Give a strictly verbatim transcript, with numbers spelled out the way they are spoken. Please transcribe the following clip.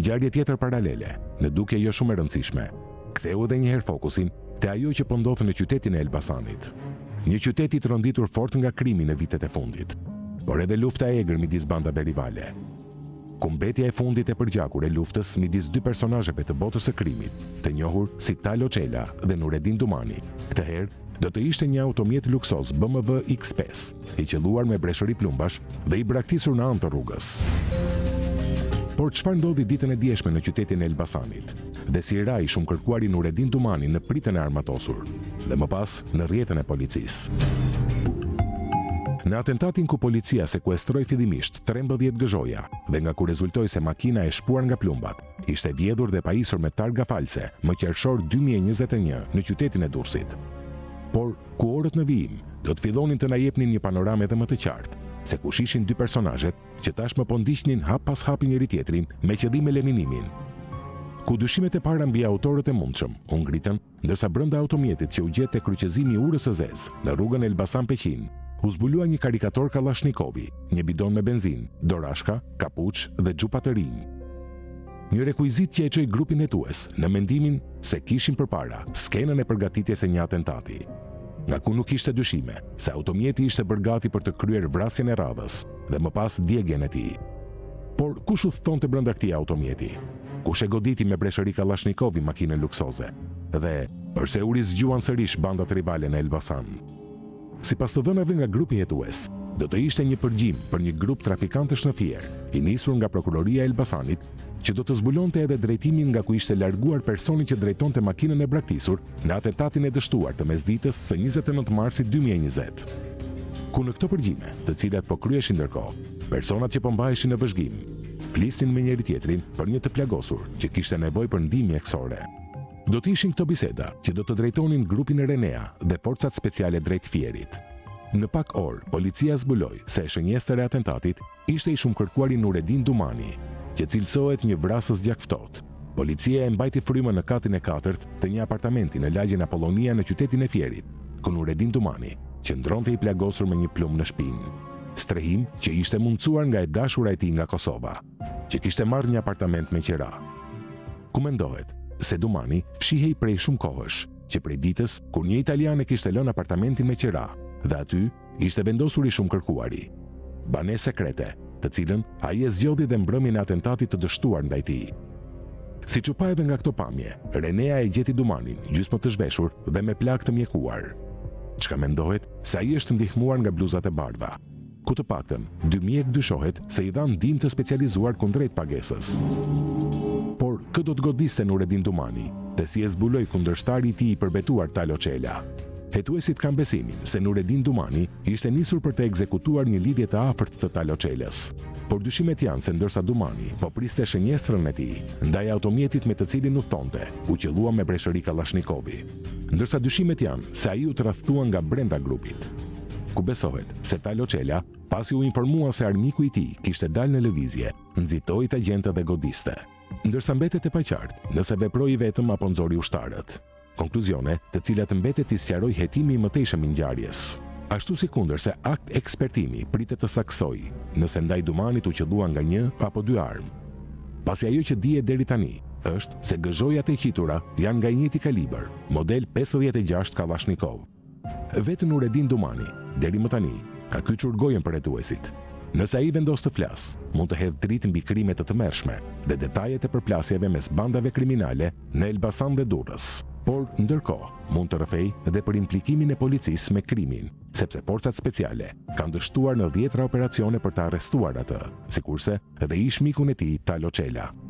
Ngjarje tjetër paralele, në duke jo shumë e rëndësishme. Ktheu edhe një herë fokusin te ajo që po ndodh në qytetin e Elbasanit. Një qytet i tronditur fort nga krimi në vitet e fundit, por edhe lufta e egër midis bandave rivale. Kumbetja e fundit e përgjakur e luftës midis dy personazheve të botës së krimit, të njohur si Talo Çela dhe Nureddin Dumani, këtë herë do të ishte një automjet luksoz B M W X pesë, i qelluar me breshëri plumbash dhe i braktisur në anë të rrugës. Por çfarë ndodhi ditën e dieshme në qytetin e Elbasanit, dhe si ra i shumë kërkuari Nureddin Dumani në pritën e armatosur, dhe më pas në rrjetën e policisë. Në atentatin ku policia sekuestroi fillimisht trembëdhjetë gëzhoja dhe nga ku rezultoi se makina e shpuar nga plumbat ishte vjedhur dhe pajisur me targa false më qershor dy mijë e njëzet e një në qytetin e Durrësit. Por ku orët në vijim do të fillonin të na jepnin një panoramë edhe më të qartë se kush ishin dy personazhet që tashmë po ndiqnin hap pas hapi njëri tjetrin me qëllim eliminimin. Ku dyshimet e para mbi autorët e mundshëm u ngritën, ndërsa brenda automjetit që u gjet te kryqëzimi i urës së Zez në rrugën Elbasan-Peqin, u zbulua një karikator Kallashnikovi, një bidon me benzinë, dorashka, kapuç dhe xhupa të rinj. Një rekuizit që e çoi grupin hetues në mendimin se kishin përpara skenën e përgatitjes së një atentati. Nga ku nuk kishte dyshime se automjeti ishte bërë gati për të kryer vrasjen e radhës dhe më pas djegjen e tij. Por kush u thonte brenda këtij automjeti? Kush e goditi me breshëri Kallashnikovi makinën luksoze? Dhe përse u rizgjuan sërish bandat rivale në Elbasan? Sipas të dhënave nga grupi hetues, do të ishte një përgjim për një grup trafikantësh në Fier, i nisur nga prokuroria e Elbasanit, që do të zbulonte edhe drejtimin nga ku ishte larguar personi që drejtonte makinën e braktisur në atentatin e dështuar të mesditës së njëzet e nëntë marsit dy mijë e njëzet. Ku në këto përgjime, të cilat po kryeshin ndërkohë, personat që po mbaheshin në vëzhgim, flisin me njëri tjetrin për një të plagosur që kishte nevojë për ndihmë mjekësore. Do të ishin këto biseda që do të drejtonin grupin e Renea dhe forcat speciale drejt Fierit. Në pak orë, policia zbuloi se e shënjestër e atentatit ishte i shumë kërkuari Nureddin Dumani, që cilësohet një vrasës gjakftot. Policia e mbajti frymën në katin e katërt të një apartamenti në lagjen Apollonia në qytetin e Fierit, ku Nureddin Dumani qëndronte i plagosur me një plumb në shpinë. Strehim që ishte mundsuar nga e dashura e tij nga Kosova, që kishte marrë një apartament me qira. Ku mendohet se Dumani fshihej prej shumë kohësh, që prej ditës kur një italian e kishte lënë apartamentin me qira, dhe aty ishte vendosur i shumë kërkuari. Banesë sekrete, të cilën ai e zgjodhi dhe mbrëmjen e atentatit të dështuar ndaj tij. Siç u pa edhe nga këto pamje, Renea e gjeti Dumanin gjysmë të zhveshur dhe me plagë të mjekuar. Çka mendohet se ai është ndihmuar nga bluzat e bardha. Ku të paktën, dy mjek dyshohet se i dhanë ndihmë të specializuar kundrejt pagesës. Por kë do të godiste Nureddin Dumani dhe si e zbuloi kundërshtari i tij i përbetuar Talo Çela? Hetuesit kanë besimin se Nureddin Dumani ishte nisur për të ekzekutuar një lidhje të afërt të Talo Çelës. Por dyshimet janë se ndërsa Dumani po priste shënjestrën e tij ndaj automjetit me të cilin u thonte, u qellua me breshëri Kallashnikovi. Ndërsa dyshimet janë se ai u tradhtua nga brenda grupit. Ku besohet se Talo Çela, pasi u informua se armiku i tij kishte dalë në lëvizje, nxitoi të agjentë dhe godiste. Ndërsa mbetet e paqartë nëse veproi vetëm apo nxori ushtarët. Konkluzione të cilat mbetet i sqaroj hetimi i mëtejshëm i ngjarjes. Ashtu si kundër se akt ekspertimi pritet të saksojë nëse ndaj Dumanit u qellua nga një apo dy armë. Pasi ajo që dihet deri tani është se gëzhojat e qitura janë nga i njëjti kalibër, model pesëdhjetë e gjashtë Kalashnikov. Vetë Nureddin Dumani, deri më tani, ka kyçur gojën për hetuesit. Nëse ai vendos të flas, mund të hedhë dritë mbi krime të tmerrshme dhe detajet e përplasjeve mes bandave kriminale në Elbasan dhe Durrës. Por ndërkohë mund të rrëfej edhe për implikimin e policisë me krimin, sepse forcat speciale kanë dështuar në dhjetra operacione për të arrestuar atë, sikurse edhe ish mikun e tij Talo Çela.